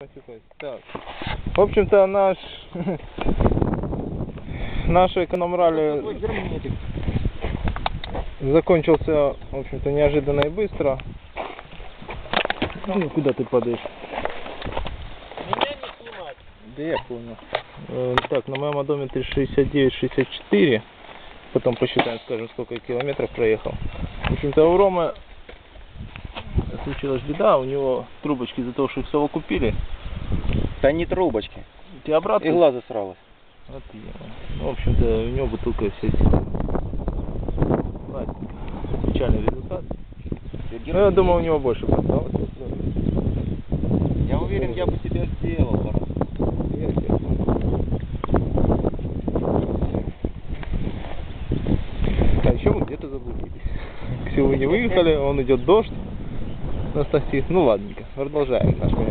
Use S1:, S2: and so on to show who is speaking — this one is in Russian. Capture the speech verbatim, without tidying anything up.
S1: Так. В общем-то, наш наша эконом-ралли закончился, в общем-то, неожиданно и быстро. Ну, куда ты падаешь?
S2: Меня не снимать.
S1: Да я понял. Э, так, на моем одометре шестьдесят девять шестьдесят четыре. Потом посчитаем, скажем, сколько километров проехал. В общем-то, у Ромы случилась беда, у него трубочки из-за того, что их совокупили.
S2: Да не трубочки.
S1: Ты обратно?
S2: Игла засралась.
S1: Вот ну, в общем-то, у него бутылка вся стекла. Печальный результат. Ну, я думаю, у него больше осталось.
S2: Я уверен, я бы тебя сделал.
S1: А еще мы где-то заблудились. К селу не выехали, он идет дождь. Анастасия. Ну ладненько, продолжаем наш